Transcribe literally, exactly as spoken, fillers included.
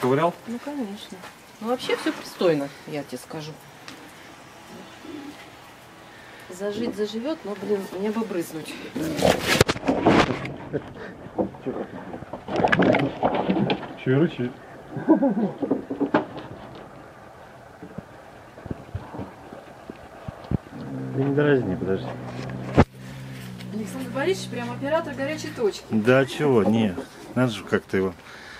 Ковырял? Ну, конечно. Ну, вообще все пристойно, я тебе скажу. Зажить заживет, но, блин, мне бы брызнуть. Че и рычит? Да не дразни, подожди. Александр Борисович прям оператор горячей точки. Да чего, не. Надо же как-то его